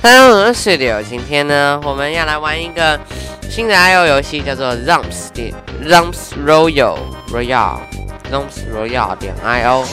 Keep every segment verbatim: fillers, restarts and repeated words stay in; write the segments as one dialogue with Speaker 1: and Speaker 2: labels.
Speaker 1: Hello， 我是六。今天呢，我们要来玩一个新的 I O 游戏，叫做 Rumps 点 Rumps Royal Royal Rumps Royal 点 I O。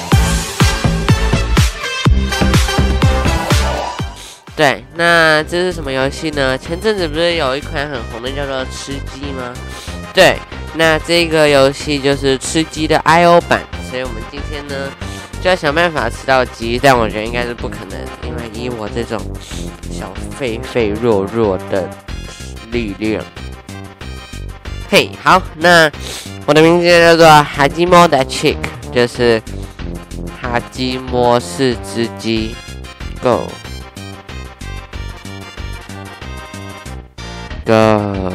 Speaker 1: 对，那这是什么游戏呢？前阵子不是有一款很红的叫做吃鸡吗？对，那这个游戏就是吃鸡的 I O 版，所以我们今天呢就要想办法吃到鸡，但我觉得应该是不可能，因为以我这种小废废弱弱的力量。嘿，好，那我的名字叫做哈基莫的 Chick， 就是哈基莫是只鸡 ，Go Go。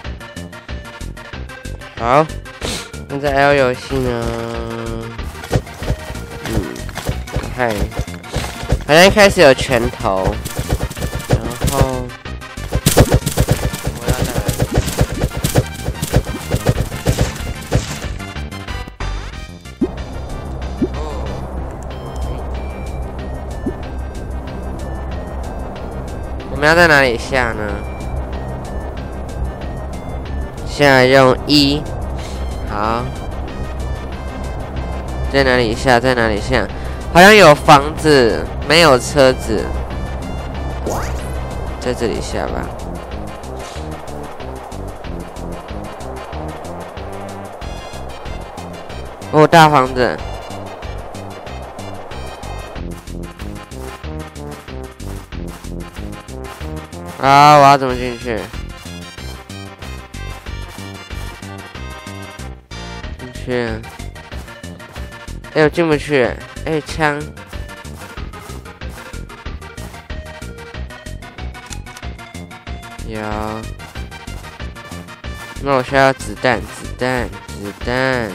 Speaker 1: 好，那在 L 游戏呢？嗯，看，好像一开始有拳头，然后我要再哦，我们要在哪里下呢？现在用一，好，在哪里下？在哪里下？好像有房子，没有车子，在这里下吧。哦，大房子。啊，我要怎么进去？去，哎，我进不去，哎，枪，有，那我需要子弹，子弹，子弹，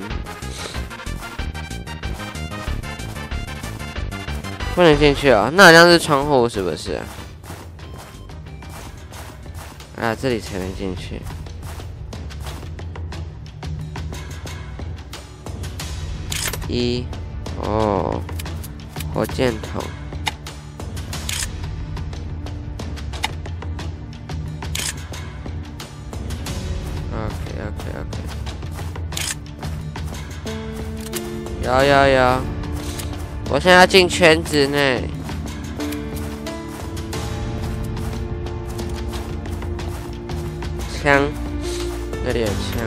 Speaker 1: 不能进去哦，那好像是窗户是不是？啊，这里才能进去。一，哦，火箭筒。OK OK OK。有有有，我现在要进圈子内。枪，这里有枪。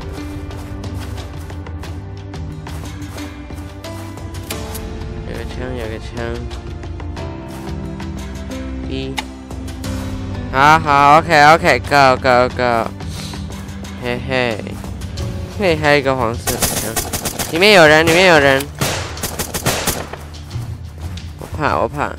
Speaker 1: 有个枪 ，B， 好好 ，OK OK，Go Go Go， 嘿嘿，嘿，还有一个黄色的枪，里面有人，里面有人，我怕我怕，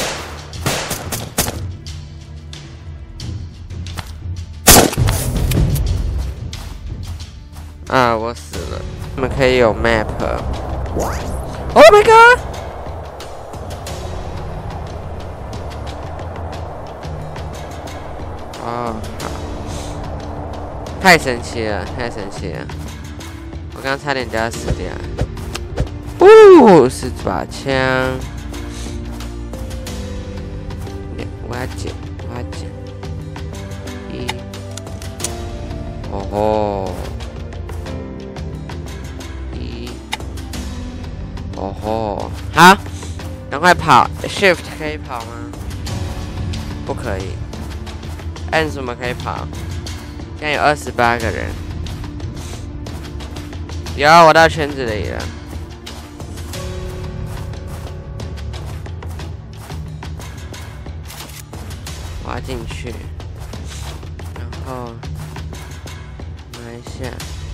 Speaker 1: 啊，我死了，你们可以有 map。Oh my god！哦，好，太神奇了，太神奇了！我刚刚差点就要死掉。哦，是把枪，我要捡，我要捡。一，哦吼，一，哦吼，好，赶快跑 ，Shift 可以跑吗？不可以。按什么可以跑？现在有二十八个人。有，我到圈子里了。我要进去，然后拿一下。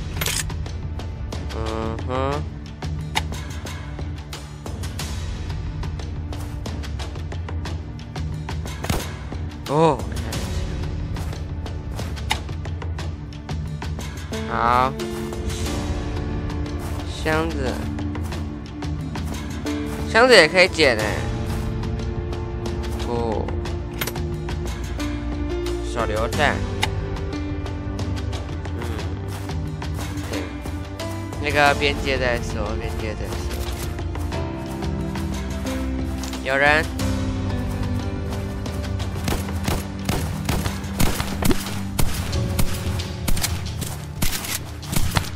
Speaker 1: 嗯哼。哦。好，箱子，箱子也可以捡呢。哦，手榴弹，嗯，对，那个边界再说，边界再说。有人，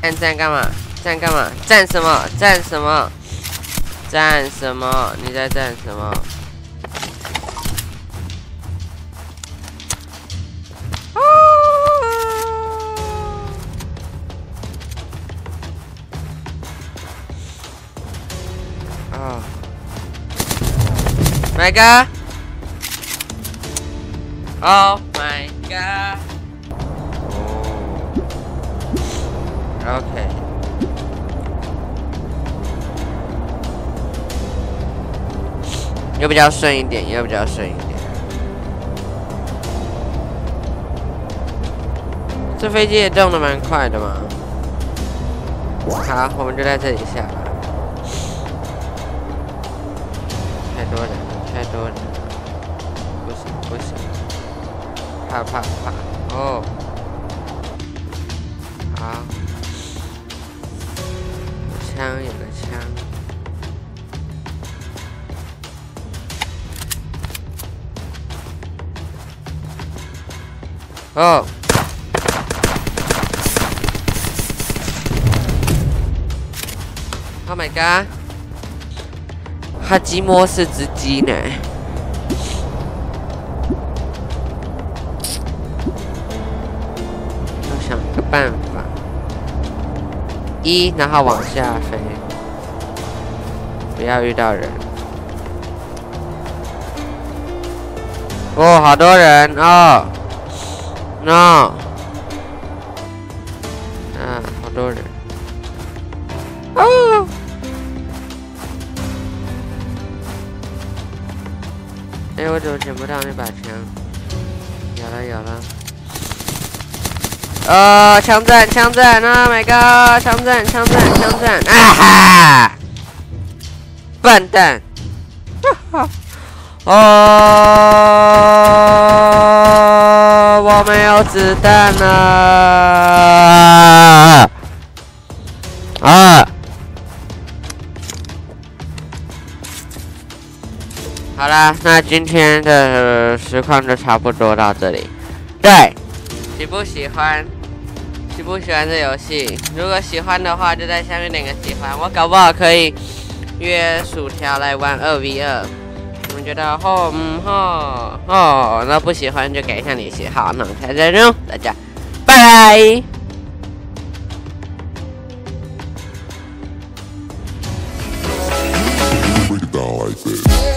Speaker 1: 站站干嘛？站干嘛？站什么？站什么？站什么？你在站什么？啊！啊 ！My God！ Oh my God！ OK。 又比较顺一点，又比较顺一点。这飞机也动得蛮快的嘛。好，我们就在这里下吧。太多人了，太多人了，不行不行，怕怕怕！哦，好，有枪有个枪。 哦 ！Oh my god！ 哈基莫是只鸡呢。要想个办法。一，然后往下飞，不要遇到人。哦，好多人哦。 No， 啊，好多人！哦，哎，我怎么捡不到那把枪？有了，有了！哦，枪战，枪战 ！Oh my god！ 枪战，枪战，枪战！啊哈！笨蛋！哈哈！哦，我没有子弹了。啊！好啦，那今天的实况就差不多到这里。对，喜不喜欢？喜不喜欢这游戏？如果喜欢的话，就在下面点个喜欢。我搞不好可以约薯条来玩二 v 二。 你们觉得哦，嗯吼哦，那不喜欢就改一下你喜好，那我们下次再见喽，大家拜拜。